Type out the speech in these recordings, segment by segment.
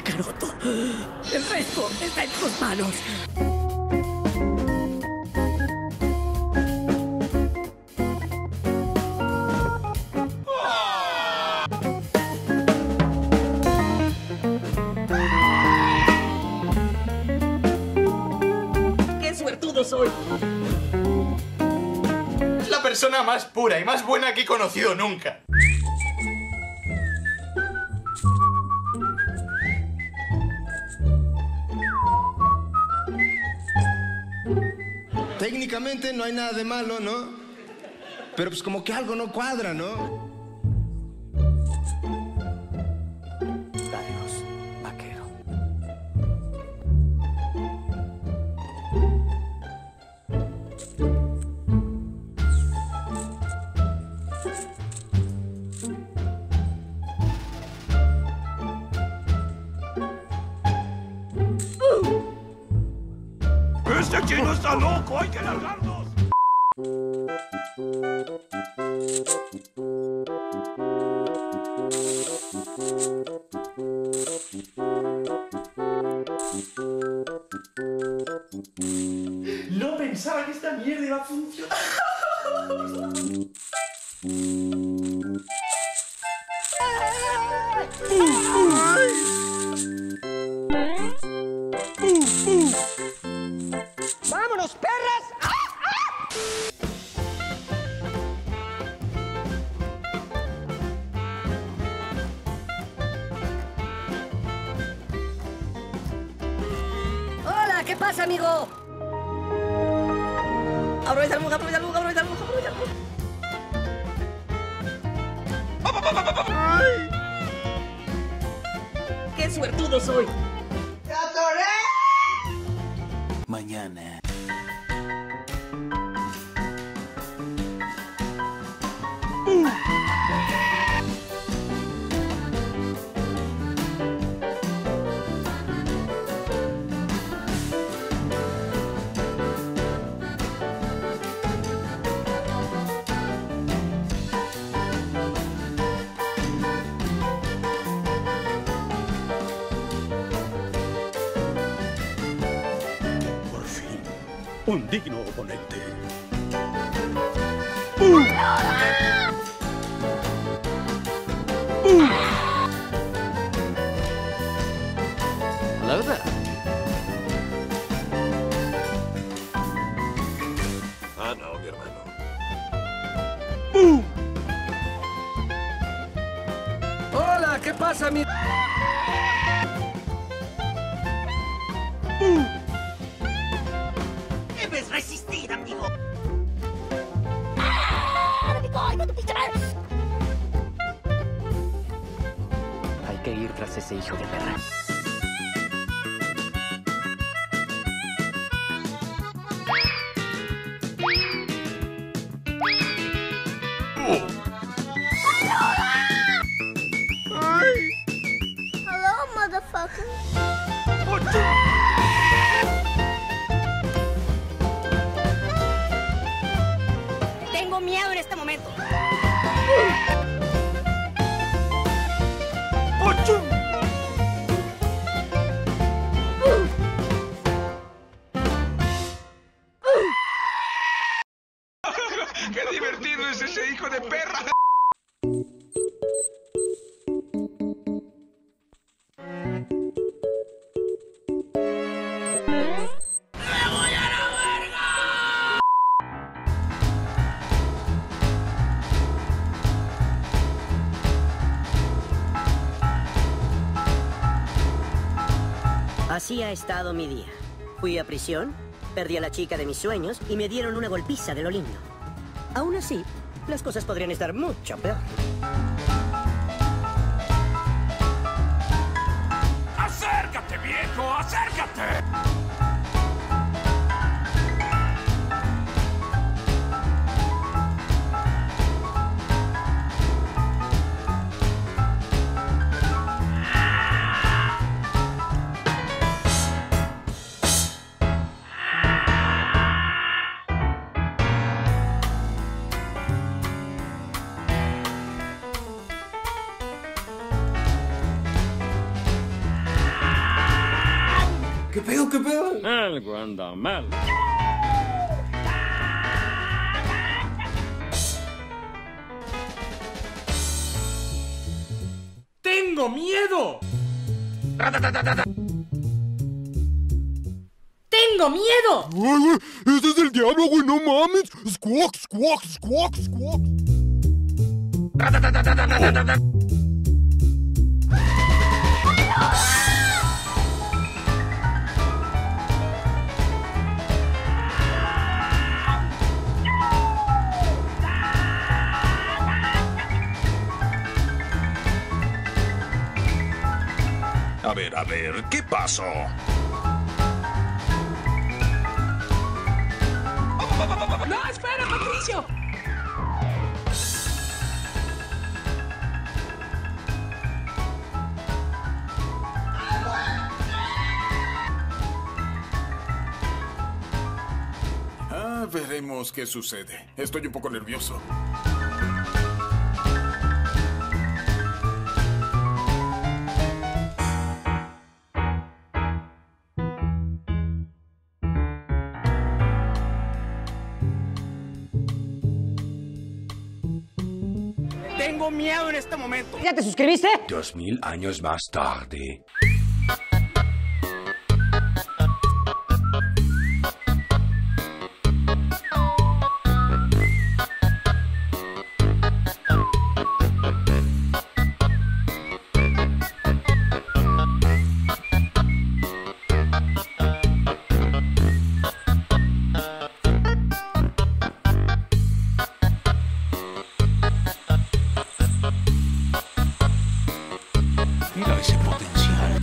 Kakaroto. El resto está en tus manos. ¡Qué suertudo soy! Es la persona más pura y más buena que he conocido nunca. Técnicamente no hay nada de malo, ¿no? Pero pues como que algo no cuadra, ¿no? Adiós, vaquero. ¡Este chino está loco! ¡Hay que largarnos! No pensaba que esta mierda iba a funcionar. ¡Vámonos, perras! ¡Hola! ¿Qué pasa, amigo? Aprovecha el bug, aprovecha el bug, aprovecha el bug, aprovecha el bug. ¡Qué suertudo soy! Mañana. Por fin, un digno oponente. Hello there. Ah, no, mi hermano. Hola, ¿qué pasa, amigo? Debes resistir, amigo. Hay que ir tras ese hijo de perra. Hello, motherfucker. Tengo miedo en este momento. ¡Qué divertido es ese hijo de perra! Así ha estado mi día. Fui a prisión, perdí a la chica de mis sueños y me dieron una golpiza de lo lindo. Aún así, las cosas podrían estar mucho peor. ¡Acércate, viejo! ¡Acércate! ¿Qué pedo, qué pedo? Algo anda mal. ¡Tengo miedo! ¡Tengo miedo! ¡Ay, güey! ¡Ese es el diablo, güey! ¡No mames! ¡Squawk, squawk, squawk, squawk! A ver, ¿qué pasó? ¡No, espera, Patricio! Veremos qué sucede. Estoy un poco nervioso. Tengo miedo en este momento. ¿Ya te suscribiste? 2000 años más tarde. Mira ese potencial.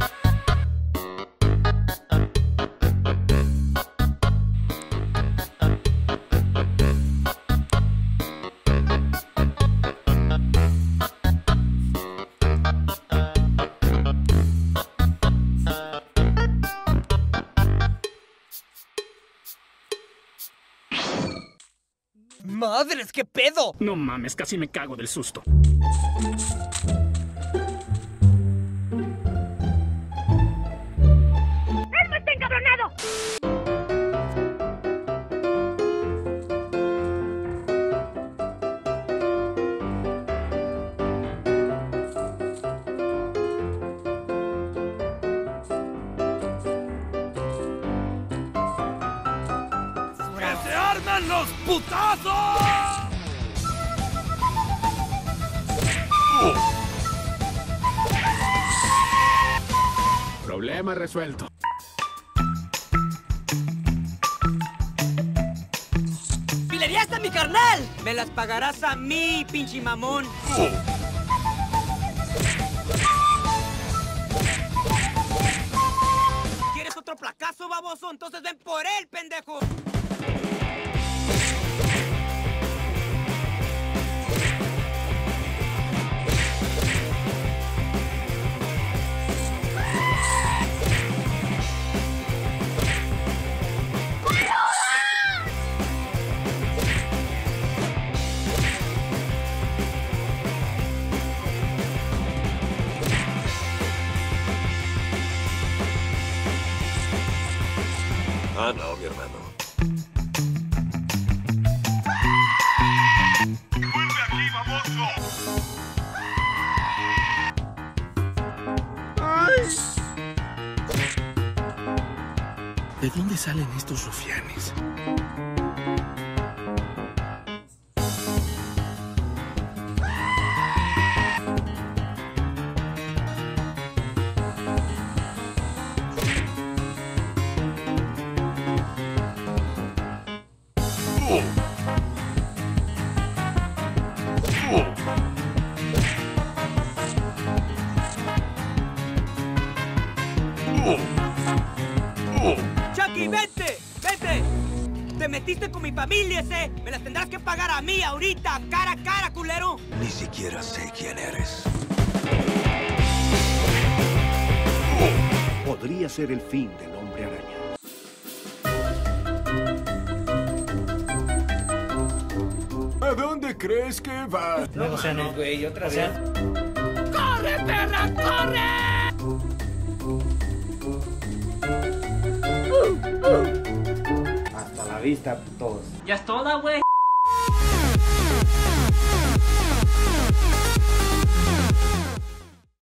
¡Madres, qué pedo! No mames, casi me cago del susto. ¡Elmo está encabronado! ¡Que se arman los putazos! Problema resuelto. ¡Filerías a mi carnal! Me las pagarás a mí, pinche mamón. ¿Quieres otro placazo, baboso? Entonces ven por él, pendejo. Ah, no, mi hermano. ¡Vuelve aquí, baboso! ¿De dónde salen estos rufianes? ¡Chucky, vente! ¡Vente! ¡Te metiste con mi familia, ese! ¡Me las tendrás que pagar a mí ahorita! ¡Cara a cara, culero! Ni siquiera sé quién eres. Podría ser el fin del hombre araña. ¿A dónde crees que va? No, o sea, no, güey, otra vez. ¡Corre, perra, corre! vista todos. Ya es toda, güey.